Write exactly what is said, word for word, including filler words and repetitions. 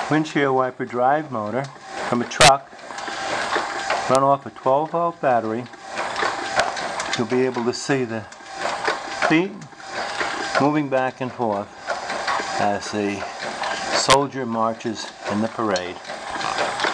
windshield wiper drive motor from a truck, run off a twelve volt battery. You'll be able to see the feet moving back and forth as the soldier marches in the parade.